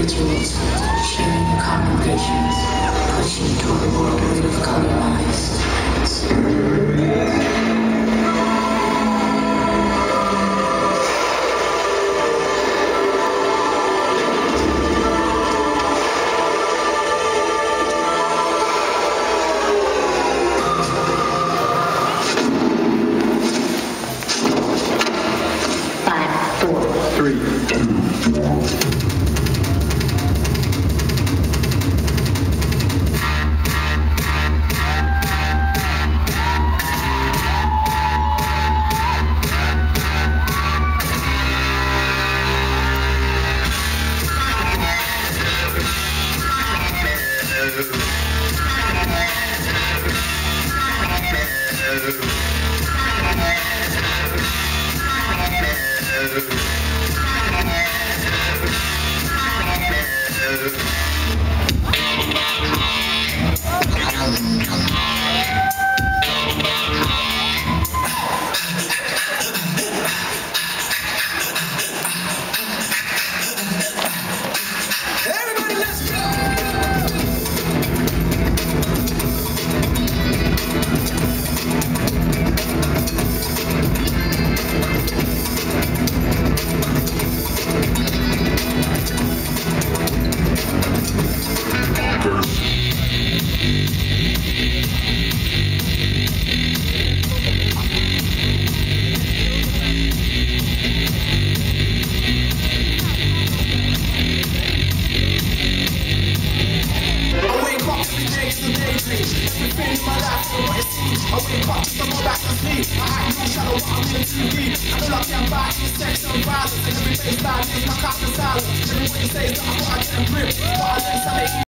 individuals sharing common visions, pushing toward a world rid of color lines. Sex and violence, and every baseline is my cop and silence. Everybody says that I get a grip.